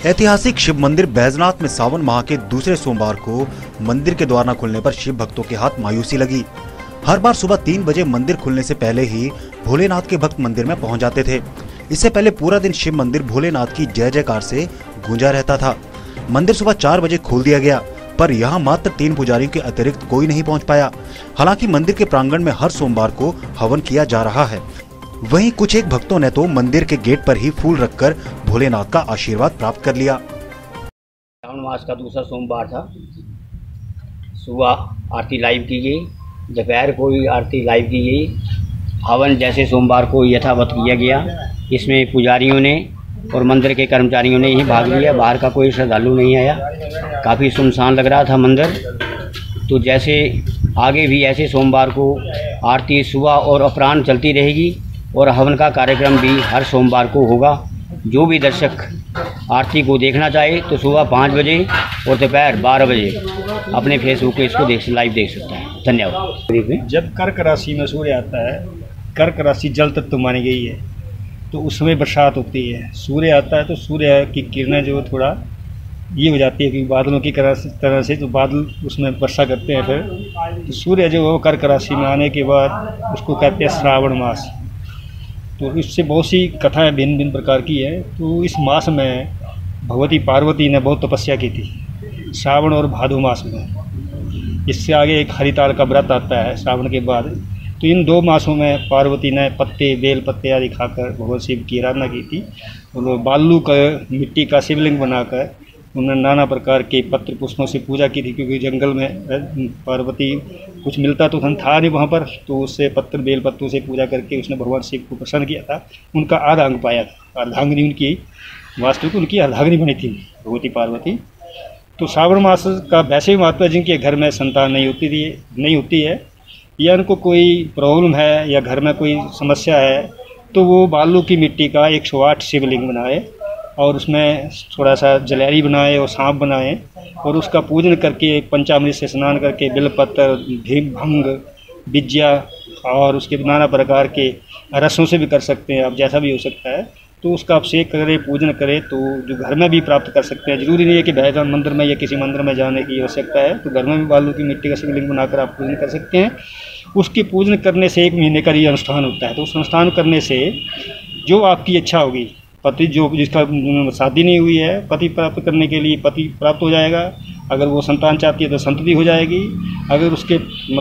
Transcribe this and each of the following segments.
ऐतिहासिक शिव मंदिर बैजनाथ में सावन माह के दूसरे सोमवार को मंदिर के द्वार न खुलने पर शिव भक्तों के हाथ मायूसी लगी। हर बार सुबह 3 बजे मंदिर खुलने से पहले ही भोलेनाथ के भक्त मंदिर में पहुंच जाते थे। इससे पहले पूरा दिन शिव मंदिर भोलेनाथ की जय जयकार से गूंजा रहता था। मंदिर सुबह 4 बजे खोल दिया गया, पर यहाँ मात्र 3 पुजारियों के अतिरिक्त कोई नहीं पहुँच पाया। हालांकि मंदिर के प्रांगण में हर सोमवार को हवन किया जा रहा है। वहीं कुछ एक भक्तों ने तो मंदिर के गेट पर ही फूल रखकर भोलेनाथ का आशीर्वाद प्राप्त कर लिया। श्रावण मास का दूसरा सोमवार था। सुबह आरती लाइव की गई, दोपहर को भी आरती लाइव की गई। हवन जैसे सोमवार को यथावत किया गया। इसमें पुजारियों ने और मंदिर के कर्मचारियों ने ही भाग लिया। बाहर का कोई श्रद्धालु नहीं आया। काफ़ी सुनसान लग रहा था मंदिर। तो जैसे आगे भी ऐसे सोमवार को आरती सुबह और अपराह्न चलती रहेगी और हवन का कार्यक्रम भी हर सोमवार को होगा। जो भी दर्शक आरती को देखना चाहे तो सुबह 5 बजे और दोपहर 12 बजे अपने फेसबुक पे इसको लाइव देख सकता है। धन्यवाद। जब कर्क राशि में सूर्य आता है, कर्क राशि जल तत्व मानी गई है, तो उस समय बरसात होती है। सूर्य आता है तो सूर्य की किरणें जो थोड़ा ये हो जाती है कि बादलों की तरह से तो बादल उसमें वर्षा करते हैं। फिर तो सूर्य जो है कर्क राशि में आने के बाद उसको कहते हैं श्रावण मास। तो इससे बहुत सी कथाएं भिन्न भिन्न प्रकार की है। तो इस मास में भगवती पार्वती ने बहुत तपस्या की थी, श्रावण और भादो मास में। इससे आगे एक हरिताल का व्रत आता है श्रावण के बाद। तो इन 2 मासों में पार्वती ने पत्ते, बेल पत्ते आदि खाकर भगवान शिव की आराधना की थी। और बालू का मिट्टी का शिवलिंग बनाकर उन्होंने नाना प्रकार के पत्र पुष्पों से पूजा की थी, क्योंकि जंगल में पार्वती कुछ मिलता तो था नहीं वहाँ पर। तो उससे पत्र बेल पत्तों से पूजा करके उसने भगवान शिव को प्रसन्न किया था। उनका आधा अंग पाया था। अर्धांगिनी उनकी वास्तविक उनकी अर्धांगिनी बनी थी भगवती पार्वती। तो श्रावण मास का वैसे भी महत्व है। जिनके घर में संतान नहीं होती है या उनको कोई प्रॉब्लम है या घर में कोई समस्या है, तो वो बालू की मिट्टी का 108 शिवलिंग बनाए और उसमें थोड़ा सा जलेरी बनाए और सांप बनाए और उसका पूजन करके पंचामृत से स्नान करके बेलपत्र, भंग, बिज्जा और उसके नाना प्रकार के रसों से भी कर सकते हैं आप, जैसा भी हो सकता है। तो उसका अभिषेक करें, पूजन करें तो जो घर में भी प्राप्त कर सकते हैं। जरूरी नहीं है कि बैजनाथ मंदिर में या किसी मंदिर में जाने की आवश्यकता है। तो घर में भी बालू की मिट्टी का शिवलिंग बनाकर आप पूजन कर सकते हैं। उसकी पूजन करने से 1 महीने का ये अनुष्ठान होता है। तो उस अनुष्ठान करने से जो आपकी इच्छा होगी, पति जो जिसका शादी नहीं हुई है, पति प्राप्त करने के लिए पति प्राप्त हो जाएगा। अगर वो संतान चाहती है तो संतति हो जाएगी। अगर उसके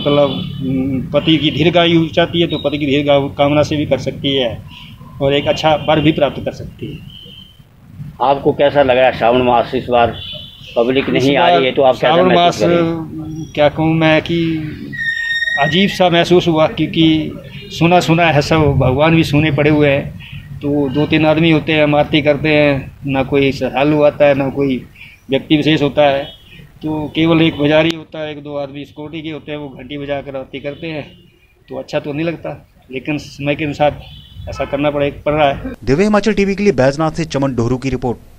मतलब पति की दीर्घायु चाहती है तो पति की दीर्घायु कामना से भी कर सकती है और एक अच्छा वर भी प्राप्त कर सकती है। आपको कैसा लग रहा है श्रावण मास? इस बार पब्लिक नहीं आ रही है तो आप श्रावण मास क्या कहूँ मैं कि अजीब सा महसूस हुआ, क्योंकि सुना है सब, भगवान भी सुने पड़े हुए हैं। तो 2-3 आदमी होते हैं, हम आरती करते हैं, ना कोई श्रद्धालु आता है ना कोई व्यक्ति विशेष होता है। तो केवल एक पुजारी होता है, 1-2 आदमी सिक्योरिटी के होते हैं, वो घंटी बजा कर आरती करते हैं। तो अच्छा तो नहीं लगता, लेकिन समय के अनुसार ऐसा करना पड़ रहा है। दिव्य हिमाचल टीवी के लिए बैजनाथ से चमन डोहरू की रिपोर्ट।